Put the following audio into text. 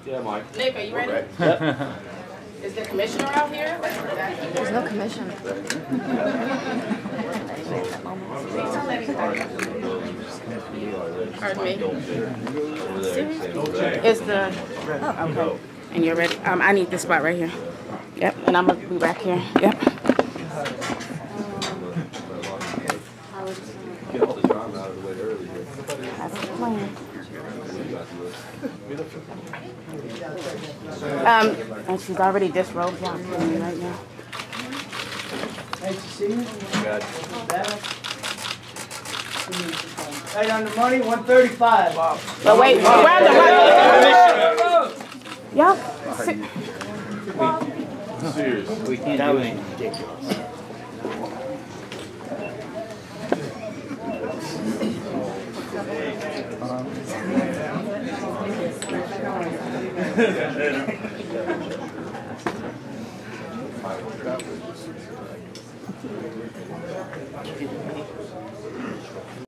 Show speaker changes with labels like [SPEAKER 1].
[SPEAKER 1] Yeah, Mike.
[SPEAKER 2] Nick, are you ready?
[SPEAKER 1] Yep.
[SPEAKER 2] Is the commissioner out here?
[SPEAKER 3] There's no commission.
[SPEAKER 2] Pardon me? It's the... Oh, okay. And you're ready? I need this spot right here. Yep, and I'm going to be back here. Yep.
[SPEAKER 1] Get all the drama out of the way early here.
[SPEAKER 2] That's the plan. And she's already disrobed down for me right now.
[SPEAKER 4] Nice to see you.
[SPEAKER 1] Good.
[SPEAKER 4] Right on the money, 135. Wow.
[SPEAKER 2] But wait, round the Y'all.
[SPEAKER 1] Seriously.
[SPEAKER 5] We can't do anything ridiculous.